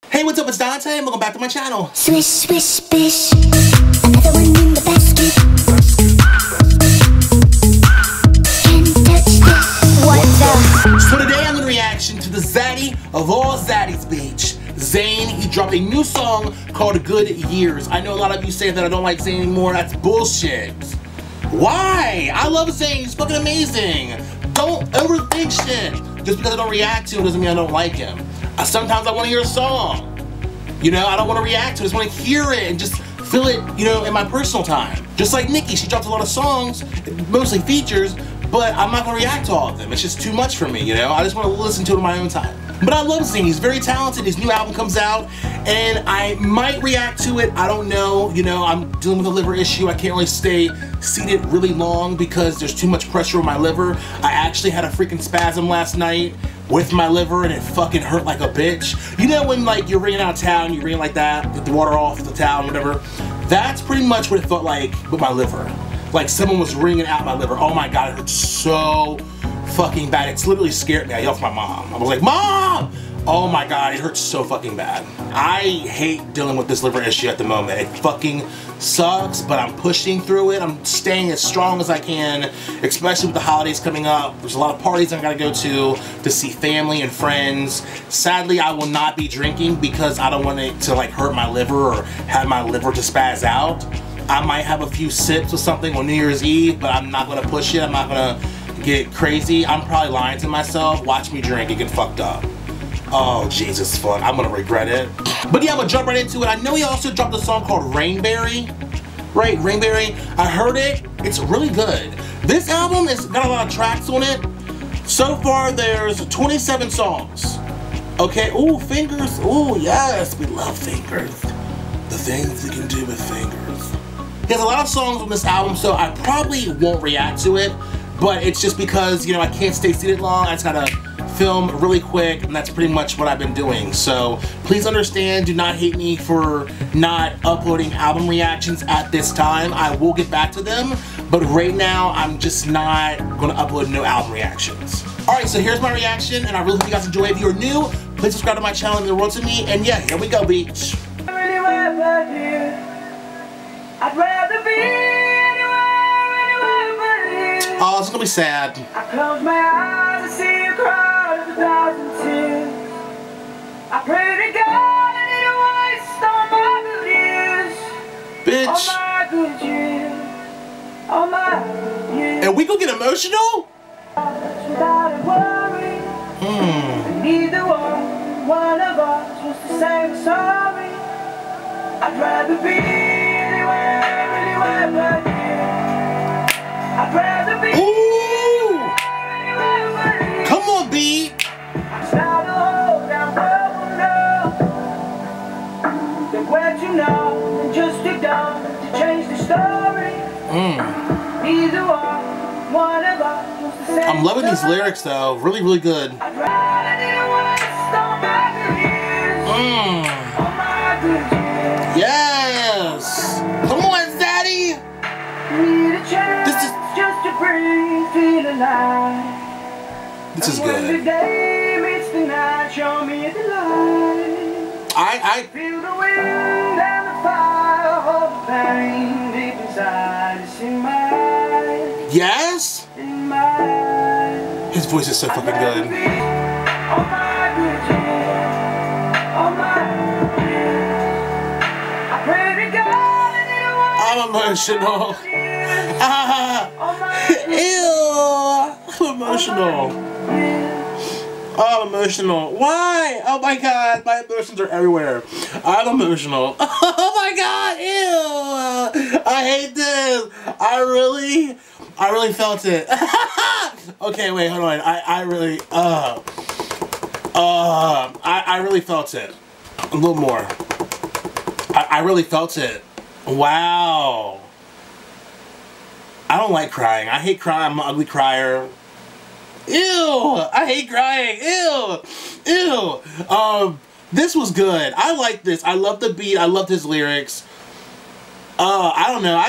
Hey, what's up? It's Dante, and welcome back to my channel. Swish, swish, bish. Another one in the basket. Can't touch this. What the? So today I'm in reaction to the zaddy of all zaddies, beach. Zayn. He dropped a new song called Good Years. I know a lot of you say that I don't like Zayn anymore. That's bullshit. Why? I love Zayn. He's fucking amazing. Don't overthink shit. Just because I don't react to him doesn't mean I don't like him. Sometimes I want to hear a song. You know, I don't want to react to it. I just want to hear it and just feel it, you know, in my personal time. Just like Nicki, she drops a lot of songs, mostly features, but I'm not going to react to all of them. It's just too much for me, you know? I just want to listen to it on my own time. But I love Zayn. He's very talented. His new album comes out, and I might react to it. I don't know. You know, I'm dealing with a liver issue. I can't really stay seated really long because there's too much pressure on my liver. I actually had a freaking spasm last night with my liver, and it fucking hurt like a bitch. You know when, like, you're ringing out of town, you ring like that, get the water off the towel, whatever? That's pretty much what it felt like with my liver. Like someone was wringing out my liver. Oh my God, it hurt so fucking bad. It's literally scared me. I yelled for my mom. I was like, Mom! Oh my God, it hurts so fucking bad. I hate dealing with this liver issue at the moment. It fucking sucks, but I'm pushing through it. I'm staying as strong as I can, especially with the holidays coming up. There's a lot of parties I gotta go to see family and friends. Sadly, I will not be drinking because I don't want it to like hurt my liver or have my liver to spaz out. I might have a few sips or something on New Year's Eve, but I'm not gonna push it. I'm not gonna get crazy. I'm probably lying to myself. Watch me drink and get fucked up. Oh, Jesus fuck, I'm gonna regret it. But yeah, I'm gonna jump right into it. I know he also dropped a song called Rainberry. Right, Rainberry. I heard it, it's really good. This album has got a lot of tracks on it. So far, there's 27 songs. Okay, ooh, fingers, ooh, yes, we love fingers. The things you can do with fingers. He has a lot of songs on this album, so I probably won't react to it, but it's just because, you know, I can't stay seated long. I just gotta film really quick, and that's pretty much what I've been doing. So please understand, do not hate me for not uploading album reactions at this time. I will get back to them, but right now I'm just not gonna upload no album reactions. Alright, so here's my reaction, and I really hope you guys enjoy. If you are new, please subscribe to my channel and the world to me, and yeah, here we go, beach. I'd rather be anywhere but here. Oh, it's gonna be sad. I close my eyes and see a crowd of 1,000 tears. I pray to God I didn't waste all my good years. Bitch. All my good years. All my years. And we gonna get emotional? Without a worry. Neither one of us was to say sorry. I'd rather be anywhere but here. I'd rather be anywhere but here. Come on, B. I'm tired of hold down well, no. Then where'd you know? And just too dumb to change the story. Neither one of us was the same. I'm loving these lyrics though. Really, really good. I'd rather waste all my good years. All my good years. Yes! Come on, Zaddy! Need a chance just to breathe, feel alive. This is And when the good. day meets the night, show me the light. I Feel the wind and the fire, hold the pain deep inside. It's in my eyes, yes? in my eyes. His voice is so fucking good. All my good years, all my years. I pray to God and it won't. I'm emotional. Ew! I'm emotional. Oh, I'm emotional. Why? Oh my God, my emotions are everywhere. I'm emotional. Oh my God, ew! I hate this. I really felt it. Okay, wait, hold on. I really felt it. A little more. I really felt it. Wow. I don't like crying. I hate crying. I'm an ugly crier. Ew! I hate crying. Ew! Ew! This was good. I like this. I love the beat. I loved his lyrics. I don't know.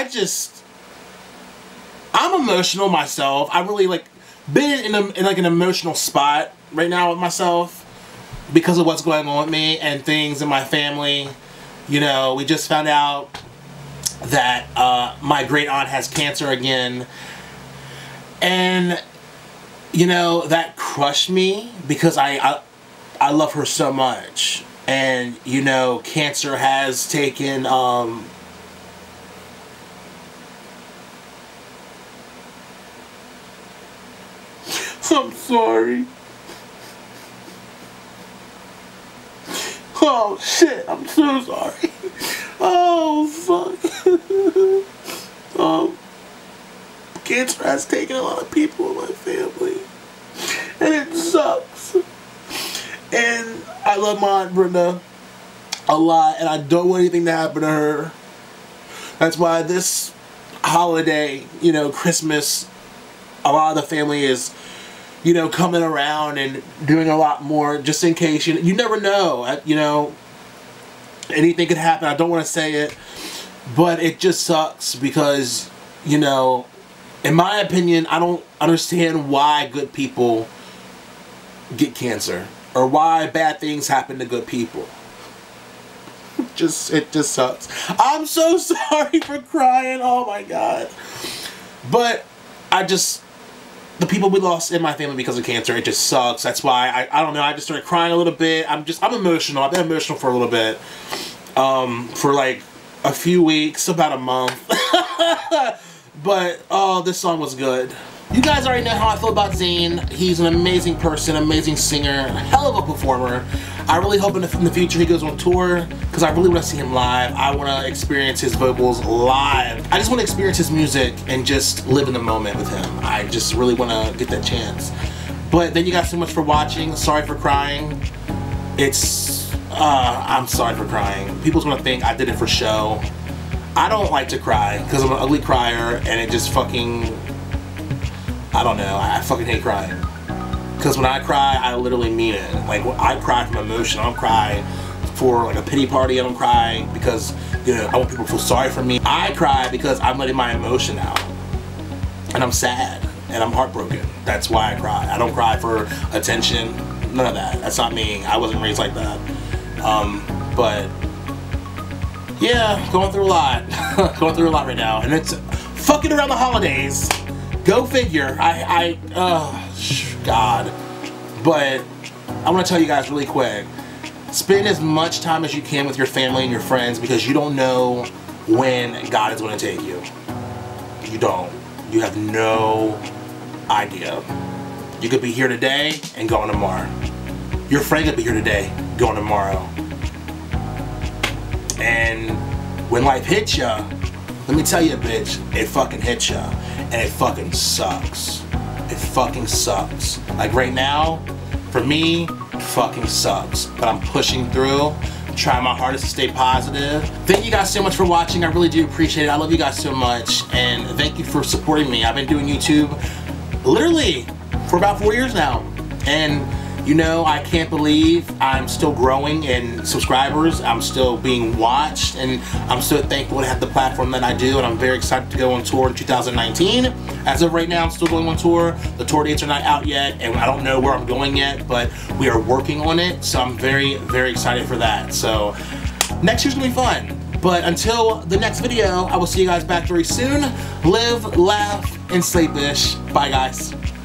I'm emotional myself. I really like been in like an emotional spot right now with myself. because of what's going on with me and things in my family. You know, we just found out that my great aunt has cancer again. And, you know, that crushed me because I love her so much. And, you know, cancer has taken, I'm sorry. Oh, shit, I'm so sorry. Oh, fuck. Cancer has taken a lot of people in my family. And it sucks. And I love my Aunt Brenda a lot, and I don't want anything to happen to her. That's why this holiday, you know, Christmas, a lot of the family is, you know, coming around and doing a lot more just in case. You never know, you know, anything could happen. I don't want to say it, but it just sucks because, you know, in my opinion, I don't understand why good people get cancer or why bad things happen to good people. It just sucks. I'm so sorry for crying. Oh my God. But the people we lost in my family because of cancer, it just sucks. That's why I don't know, I just started crying a little bit. I'm emotional. I've been emotional for a little bit. For like a few weeks, about a month. But oh, this song was good. You guys already know how I feel about Zayn. He's an amazing person, amazing singer, hell of a performer. I really hope in the future he goes on tour because I really want to see him live. I want to experience his vocals live. I just want to experience his music and just live in the moment with him. I just really want to get that chance. But thank you guys so much for watching. Sorry for crying. I'm sorry for crying. People's gonna think I did it for show. I don't like to cry because I'm an ugly crier and it just fucking, I don't know, I fucking hate crying. Because when I cry, I literally mean it. Like, I cry from emotion. I don't cry for like a pity party. I don't cry because, you know, I want people to feel sorry for me. I cry because I'm letting my emotion out. And I'm sad. And I'm heartbroken. That's why I cry. I don't cry for attention. None of that. That's not me. I wasn't raised like that. But yeah, going through a lot. Going through a lot right now. And it's fucking around the holidays. Go figure. God. But I want to tell you guys really quick. Spend as much time as you can with your family and your friends because you don't know when God is going to take you. You don't. You have no idea. You could be here today and gone tomorrow. Your friend could be here today, gone tomorrow. And when life hits ya, let me tell you, bitch, it fucking hits ya. And it fucking sucks. It fucking sucks. Like right now, for me, it fucking sucks. But I'm pushing through, trying my hardest to stay positive. Thank you guys so much for watching. I really do appreciate it. I love you guys so much. And thank you for supporting me. I've been doing YouTube literally for about 4 years now. And you know, I can't believe I'm still growing in subscribers. I'm still being watched, and I'm so thankful to have the platform that I do, and I'm very excited to go on tour in 2019. As of right now, I'm still going on tour. The tour dates are not out yet, and I don't know where I'm going yet, but we are working on it, so I'm very, very excited for that. So next year's gonna be fun. But until the next video, I will see you guys back very soon. Live, laugh, and slay, bish. Bye, guys.